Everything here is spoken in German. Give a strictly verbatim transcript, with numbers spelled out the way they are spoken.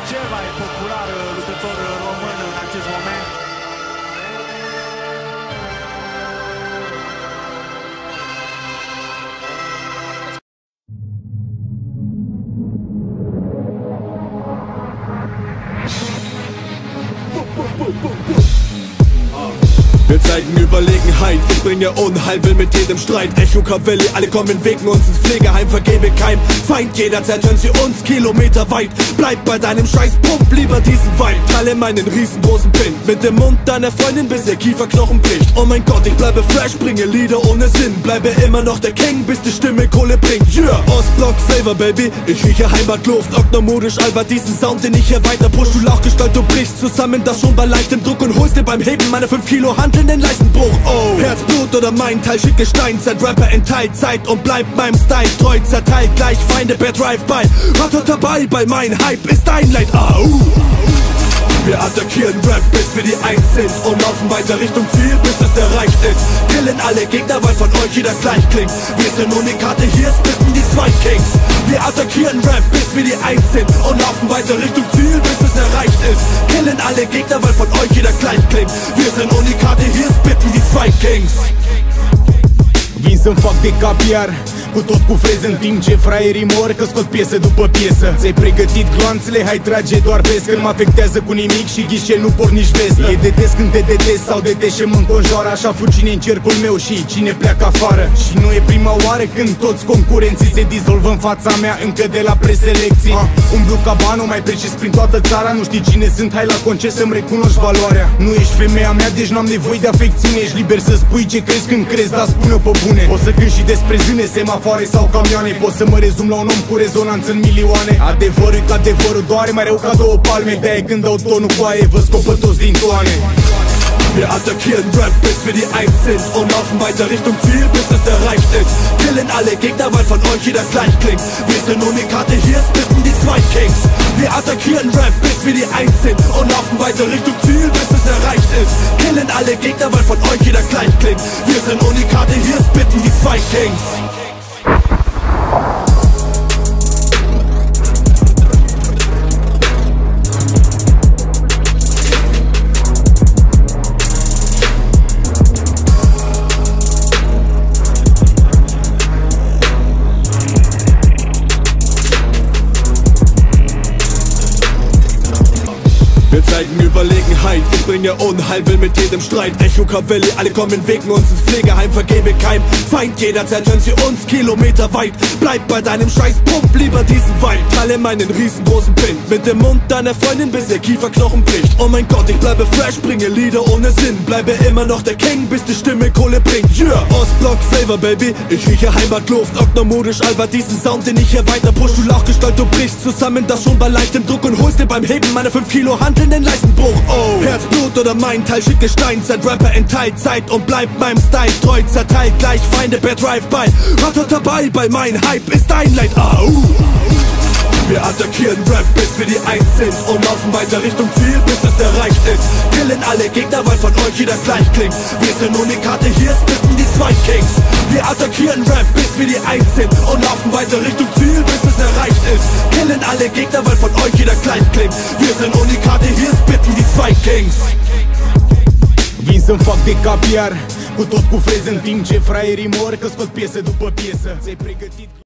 cel mai popular luptător român în acest moment. Wir zeigen Überlegenheit, ich bringe Unheil, will mit jedem Streit. Echo Cavalli, alle kommen wegen uns ins Pflegeheim. Vergebe kein Feind, jederzeit hören sie uns kilometerweit. Bleib bei deinem scheiß Pump, lieber diesen Wein. Teile meinen riesengroßen Pin mit dem Mund deiner Freundin, bis ihr Kieferknochen bricht. Oh mein Gott, ich bleibe fresh, bringe Lieder ohne Sinn. Bleibe immer noch der King, bis die Stimme Kohle bringt. Yeah, Ostblock Flavor, Baby, ich rieche Heimatluft. Oknomodisch, Albert, diesen Sound, den ich hier weiter push. Du Lauchgestalt, du brichst zusammen, das schon bei leichtem Druck. Und holst dir beim Heben meine fünf Kilo Hand in den Leistenbruch. Oh, Herzblut oder mein Teil, schicke Steinzeit, Rapper in Teilzeit und bleibt meinem Style treu. Zerteilt gleich Feinde per Drive-By. Rattert dabei, bei mein Hype ist dein Leid. Au! Wir attackieren Rap, bis wir die Eins sind und laufen weiter Richtung Ziel, bis es erreicht ist. Killen alle Gegner, weil von euch jeder gleich klingt. Wir sind Unikate, hier splitten die zwei Kings. Wir attackieren Rap, bis wir die Eins sind und laufen weiter Richtung Ziel, bis es erreicht ist. Killen alle Gegner, weil von euch jeder gleich klingt. Wir sunt Unikate, hier splitten die zwei Kings. Vin să-mi fac de capiar cu tot cu freză, în timp ce fraierii mor că scot piesă după piesă. Ți-ai pregătit gloanțele, hai trage doar vezi că nu mă afectează cu nimic și ghișe nu por nici vezi. E detest când te detest sau detest și mă înconjoară. Așa fug cine în cercul meu și cine pleacă afară. Și nu e prima oară când toți concurenții se dizolvă în fața mea încă de la preselecții. ah, Umblu ca banul, mai precis prin toată țara. Nu știi cine sunt, hai la concert să-mi recunoști valoarea. Nu ești femeia mea, deci n-am nevoie de afecțiune. Ești liber să spui ce crezi când crezi, dar spune-o pe bune. O să cânt și despre zâne, semafoare sau camioane. Pot să mă rezum la un om cu rezonanță în milioane. Adevărul că adevărul doare, mai rău ca două palme. De-aia când dau tonul cu aie, vă scopă toți din toane. Wir attackieren Rap, bis wir die Eins sind und laufen weiter Richtung Ziel, bis es erreicht ist. Killen alle Gegner, weil von euch jeder gleich klingt. Wir sind Unikate, hier splitten die zwei Kings. Wir attackieren Rap, bis wir die Eins sind und laufen weiter Richtung Ziel, bis es erreicht ist. Killen alle Gegner, weil von euch jeder gleich klingt. Wir sind Unikate, hier splitten die zwei Kings. Wir zeigen Überlegenheit, ich bringe Unheil, will mit jedem Streit. Echo Cavalli, alle kommen wegen uns ins Pflegeheim. Vergebe kein Feind, jederzeit hören sie uns kilometerweit. Bleib bei deinem scheiß Pump, lieber diesen Wein. Teile meinen riesengroßen Pin mit dem Mund deiner Freundin, bis ihr Kieferknochen bricht. Oh mein Gott, ich bleibe fresh, bringe Lieder ohne Sinn. Bleibe immer noch der King, bis die Stimme Kohle bringt. Yeah, Ostblock Flavor, Baby, ich rieche Heimatluft. Oknomodisch, Albert, diesen Sound, den ich hier weiter push. Du Lauchgestalt, du brichst zusammen, das schon bei leichtem Druck. Und holst dir beim Heben meine fünf Kilo Hand in den Leistenbruch. Oh, Herzblut oder mein Teil, schicke Steinzeit, Rapper in Teilzeit und bleibt meinem Style treu. Zerteilt gleich Feinde per Drive-By. Rattert dabei, bei mein Hype ist dein Leid. Au! Wir attackieren Rap, bis wir die Eins sind und laufen weiter Richtung Ziel, bis es erreicht ist. Killen alle Gegner, weil von euch jeder gleich klingt. Wir sind Unikate, hier splitten die zwei Kings. Wir attackieren Rap, bis wir die Eins sind und laufen weiter Richtung Ziel, bis es erreicht ist. Killen alle Gegner, weil von euch jeder gleich klingt. Wir sind Unikate, hier splitten die zwei Kings. Vin să-mi fac de capiar cu tot cu freză, în timp ce fraierii mor că scot piesă după piesă. Ți-ai pregătit